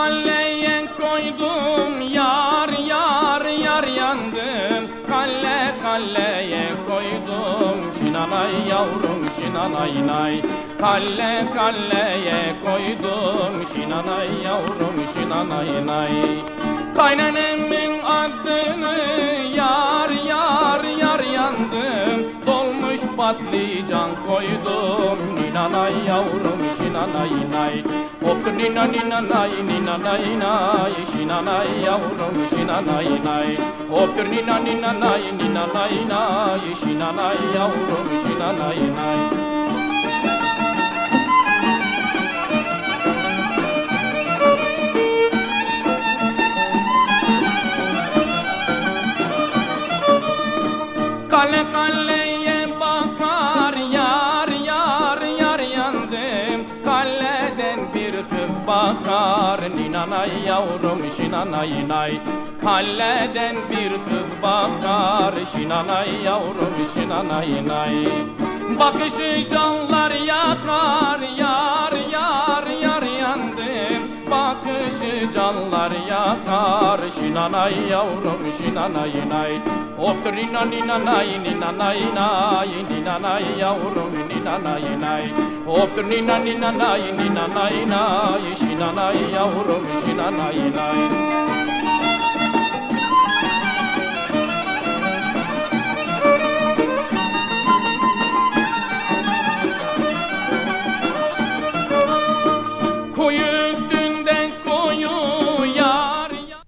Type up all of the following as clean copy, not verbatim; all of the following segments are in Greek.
kaleye koydum yar yar yar yandım. Kale kaleye koydum Sinanay yavrum Sinanay nay. Kale kaleye koydum Sinanay yavrum Sinanay nay. Kaynenemin adını yar yar yar yandım. Dolmuş patlıcan koydum Ninanay yavrum Sinanay nay. Hop nina nina nay nina nay nay Sinanay yavrum Sinanay nay. Hop nina nina nay nina nay nay Sinanay yavrum Sinanay nay. Kale kaleye bakar yar yar yar yandım. Kaleden bir kız bakar Ninanay yavrum Sinanay nay. Kaleden bir kız bakar Sinanay yavrum Sinanay nay. Bakışı canlar yakar yar yar yar yandım. Bakışı canlar yakar Sinanay yavrum Sinanay nay. Hop nina nina nay nina nay nay Ninanay yavrum Ninanay nay. Hop nina nina nay nina nay nay Sinanay yavrum Sinanay nay. Koyu üstünden koyu yar yar.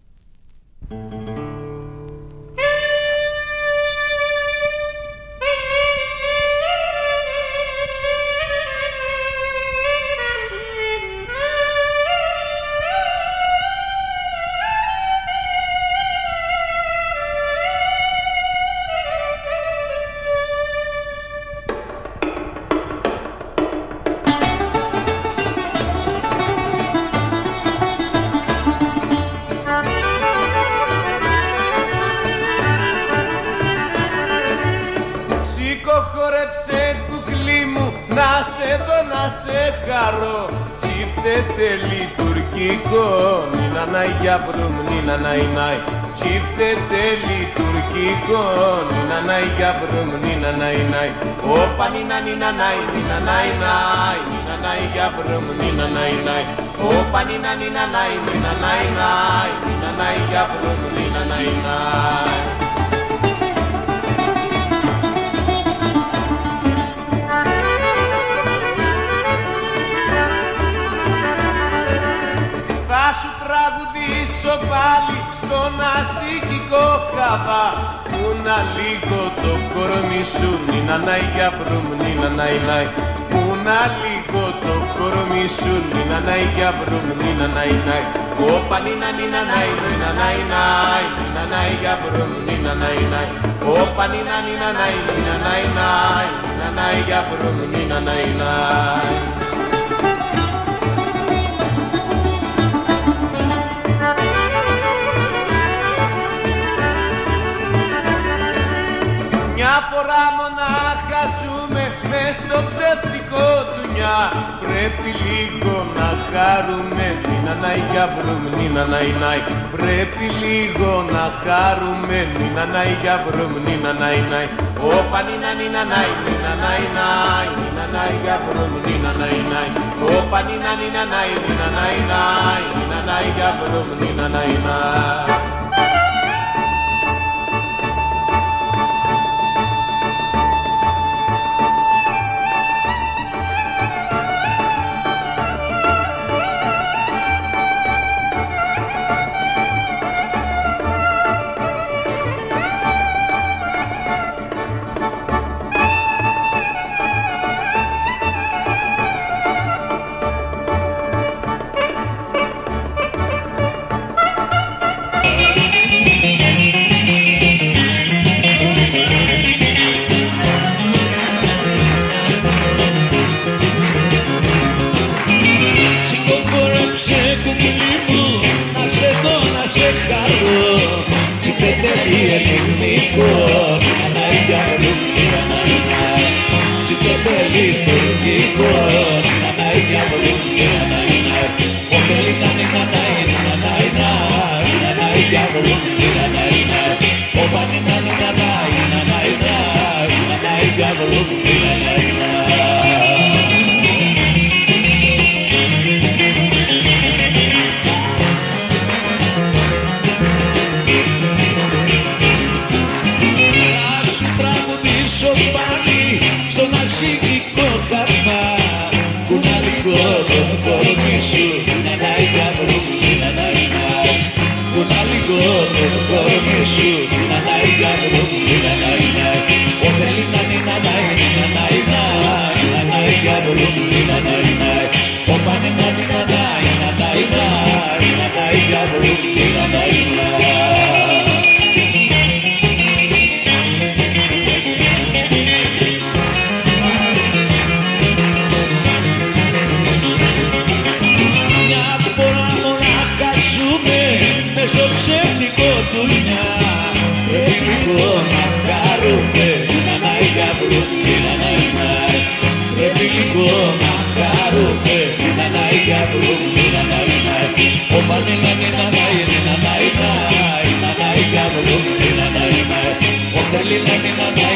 Siko horepse koukli mou, να σε δω να σε χαρώ. Τσίφτεται λειτουργικό, Νινανάι γιαβρουμ, Νινανάι νάι. Τσίφτεται λειτουργικό, Νινανάι γιαβρουμ, Νινανάι νάι. Όπα νινα νινανάι, Νινανάι νάι. Νινανάι γιαβρουμ, Νινανάι νάι. Όπα νινα νινανάι, Νινανάι νάι. Νινανάι γιαβρουμ, Νινανάι νάι. Θα σου τραγουδήσω πάλι στον ασίκικο χαβά. Που να λίγο το κορμί σου, Νινανάι γιαβρουμ, Νινανάι νάι. Που να λίγο το κορμί σου, Νινανάι γιαβρουμ, Νινανάι νάι. Όπα νινα νινανάι, Νινανάι νάι. Νινανάι γιαβρουμ, Νινανάι νάι. Όπα νινα νινανάι, Νινανάι νάι. Νινανάι γιαβρουμ, Νινανάι νάι. Μια φορά μονάχα ζούμε μες στο ψεύτικο δουνιά. Πρέπει λίγο να χαρούμε, Νινανάι γιαβρουμ, Νινανάι νάι. Πρέπει λίγο να χαρούμε, Νινανάι γιαβρουμ, Νινανάι νάι. Όπα νινα νινανάι, Νινανάι νάι. Νινανάι γιαβρουμ, Νινανάι νάι. Όπα νινα νινανάι, Νινανάι νάι. Νινανάι γιαβρουμ, Νινανάι νάι. Λειτουργικό, Νινανάι γιαβρουμ, Νινανάι νάι. Sinanai,